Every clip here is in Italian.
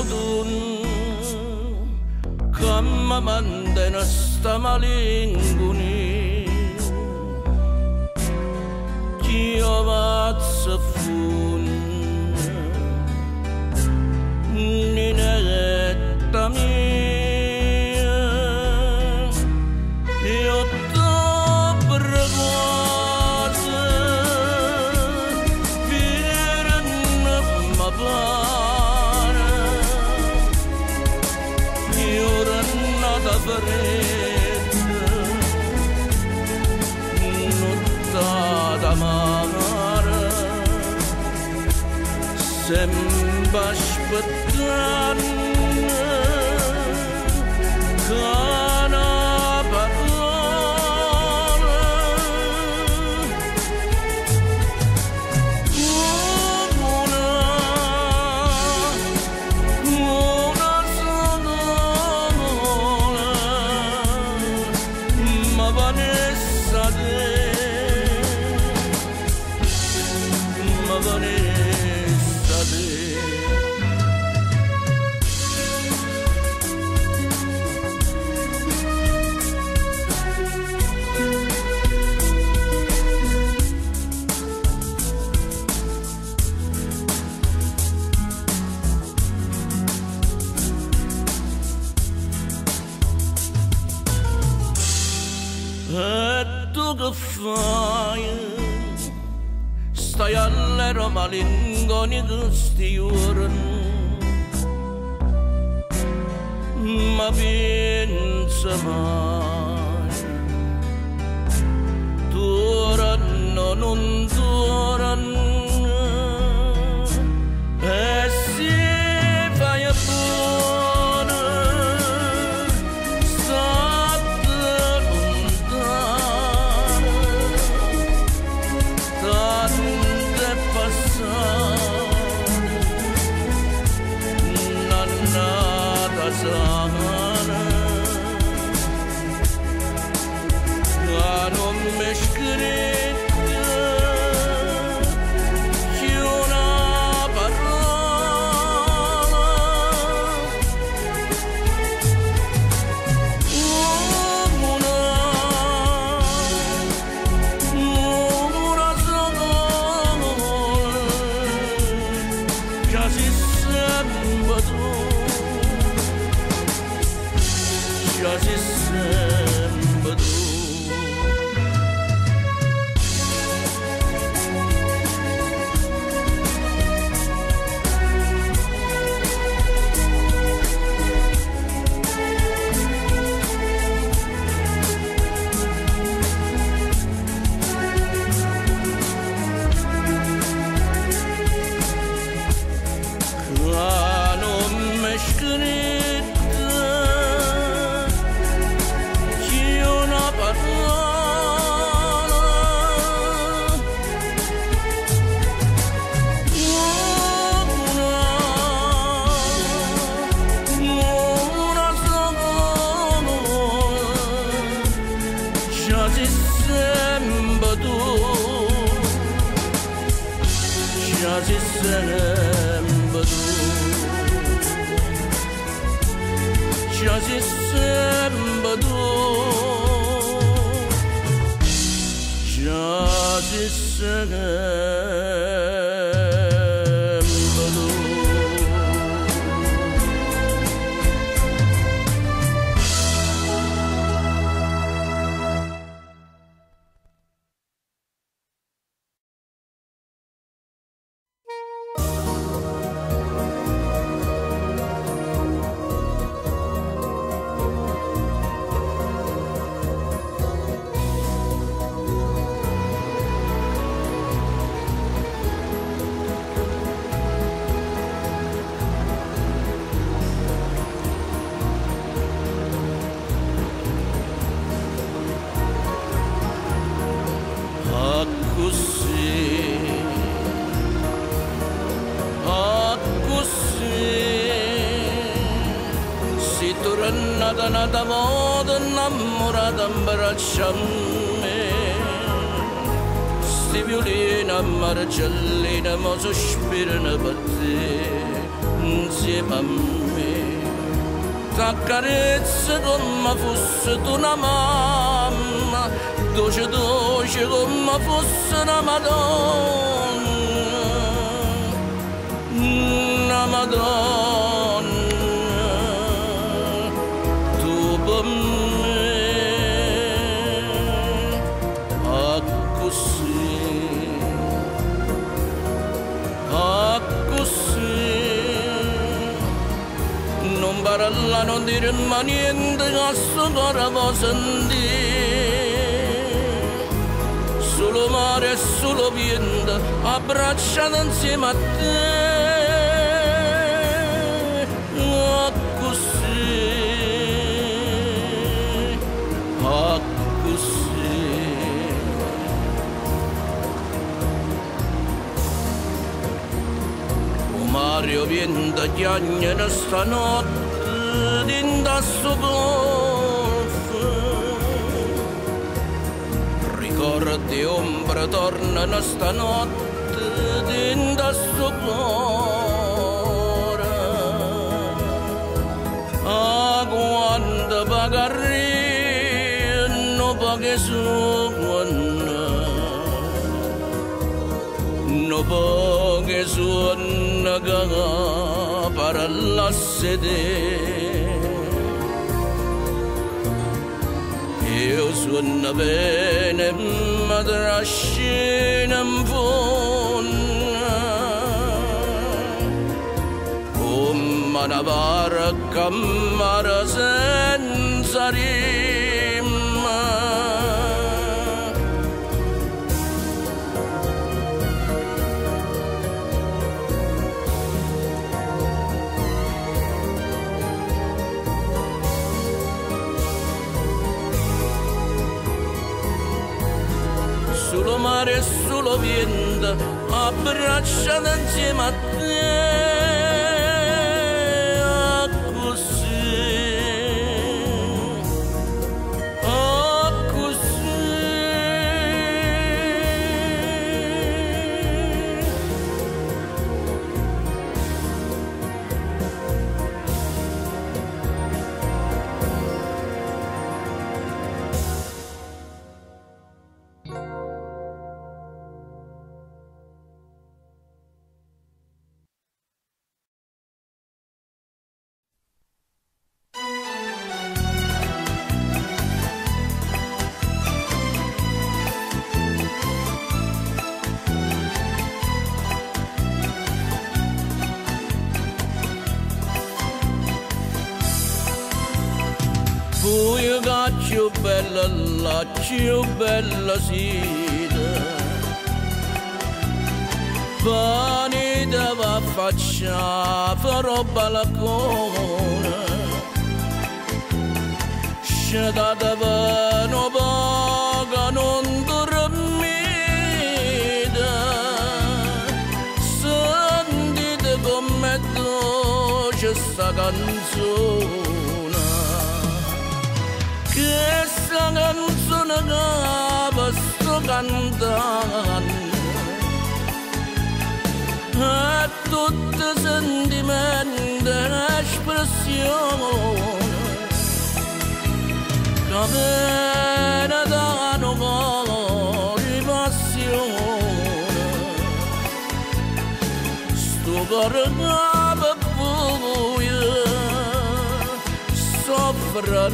odun Kamamande nasta malinguni Kiovatsa fun Ninetta mia Io t'opera cosa Virna ma para Io rannata fredda Nottata mara Sembra aspettare Kana parola Una sonola Ma Vanessa te Ma Vanessa te E tu che fai? Stai all'ero malingoni questi giorni Ma pensa mai Torano, non torano E si fai buona Non mi scritta che una parola una sola che si sembra tu che si sembra tu non mi scritta che una parola una sola già si sembra tu già si sembra tu già si sembra tu già si sembra tu Nada moda innamorata abbracciami sti violini a marcellina ma sospirano per te insieme a me. T'accarezza come fosse tu una mamma, dolce dolce come fosse una Madonna, una Madonna, tu per me, così, non parla, non dire mai niente, che sto cuore può sentire, solo mare e solo vento, abbracciato insieme a te, così. Mario viene chiagnere stanotte dinda sto golfo, ricordi ombra tornano stanotte dinda sto cuore, a quando pagare non paghi su no poche suona che parlasse te, io suona bene ma trascina in fondo come una barca mare senza rima. Solo mare e solo vento, abbracciato insieme a te, così. Poi che più bella la più bella sera, vanita va faccia farò balcone, scegliata vano poca non dormita, sentite come dolce sta canzone. Questa canzone che sto cantando è tutto sentimento e espressione che viene da un cuore di passione, sto cuore che per voi soffre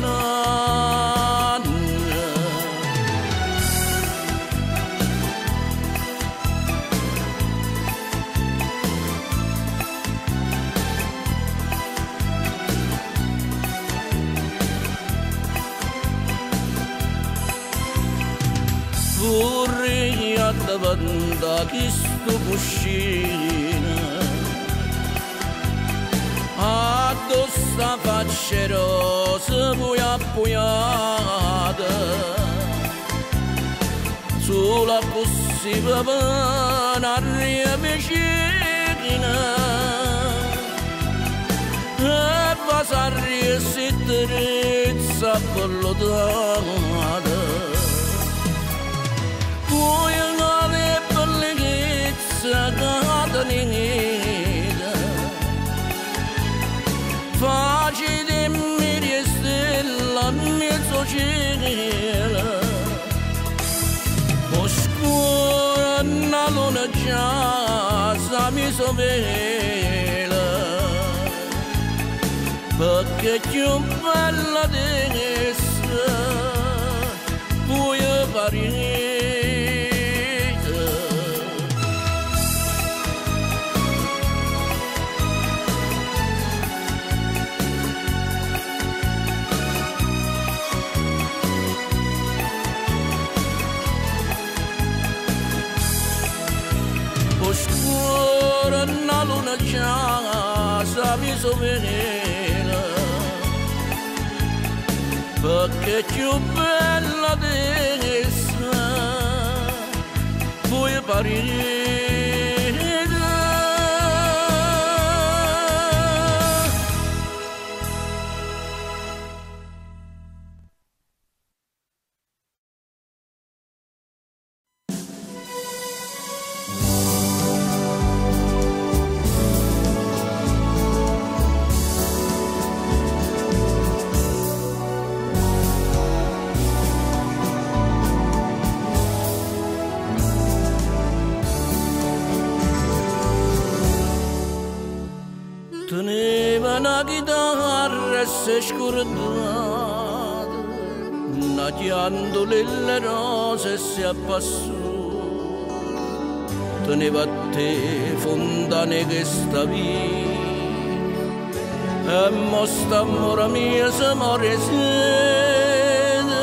vorrei davanti a questo cuscino, addosso a faccia rosa poi appoggiata, sulla possibile un'aria vicina, e passare si trezza collotata. Poi una bellezza che tenida, cielo oscura una luna gialla mi sovela perché più bella di essa vuoi parire. Oscura una luna gialla mi sovela perché più bella di essa vuoi parire. Teneva una chitarra e si scordava, nachiandole le rose e si appassò. Teneva a te fondane che sta via, e mo sta amore mia se muore sede.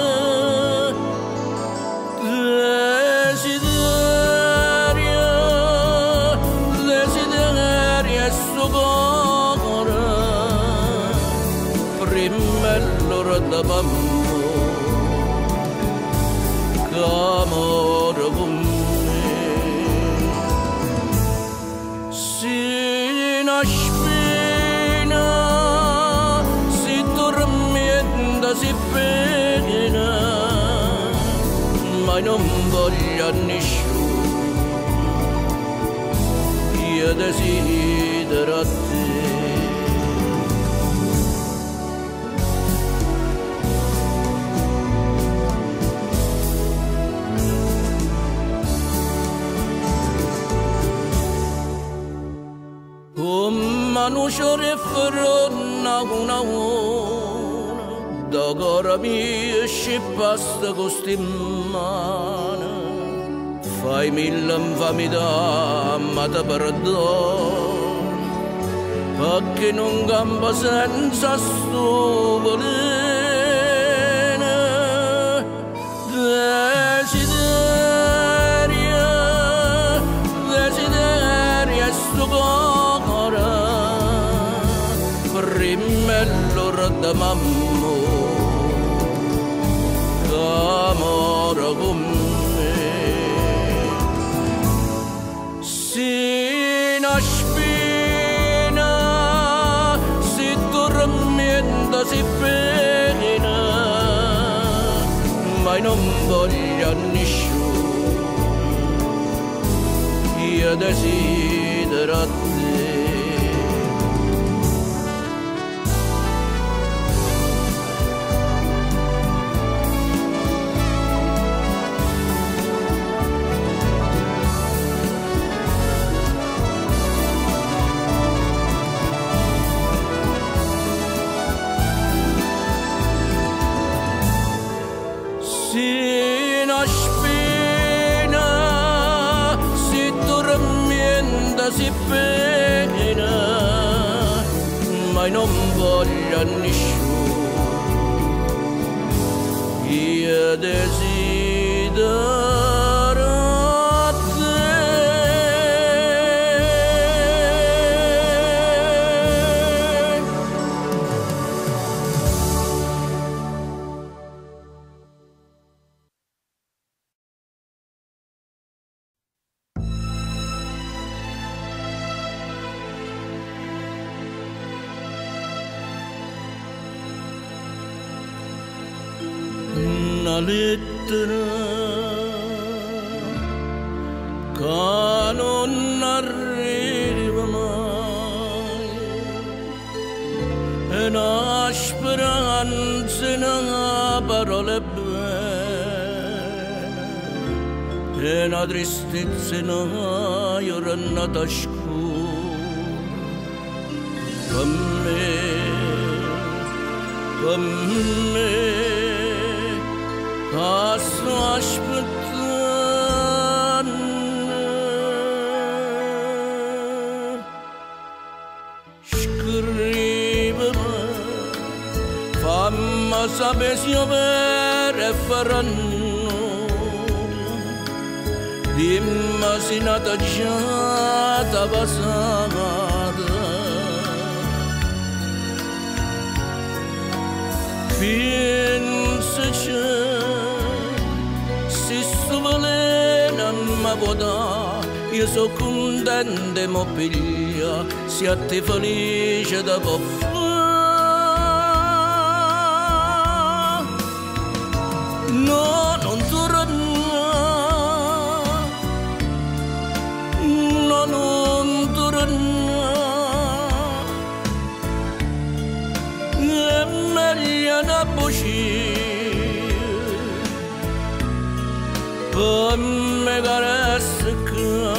Desideria e sto cuore prima l'ora da bambino che amore con me si spina si tormenta si pena ma non voglio nessuno io desidero a te. Manu shore fronna una da gara mi scipasta costimana fai mille infamità ma te perdono perché non gamba senza sto veleno desideria sto cuore prima l'ora da mamma che amore con me si spina si tormenta si pena ma non voglio nessuno io desidero a te. Si pena ma non voglio nessuno io desidero a te. Una lettera che non arriva mai e una speranza parole bene e una tristezza giornata scura per me sto aspettando scrivimi fammi sapere se io vero e faranno dimmi se nata già da passata pensaci se sto veleno mi può dare io sono contenta e mi piglia se a te felice da può fare no non torna no non torna è meglio una voce per me che resta qua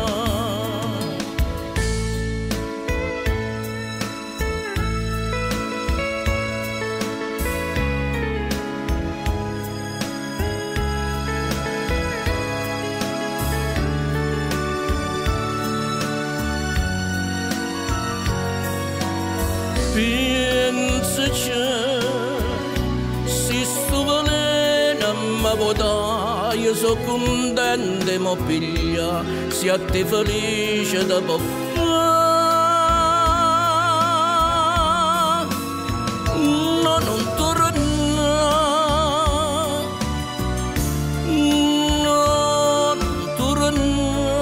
pensaci se sto veleno mi può dare io sono contenta e mi piglia se a te felice da può fare no non torna no non torna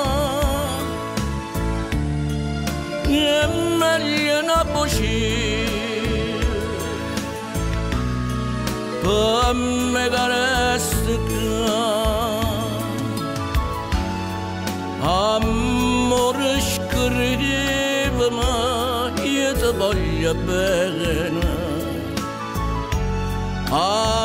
è meglio una voce per me che resta qua amore scrivimi io ti voglio bene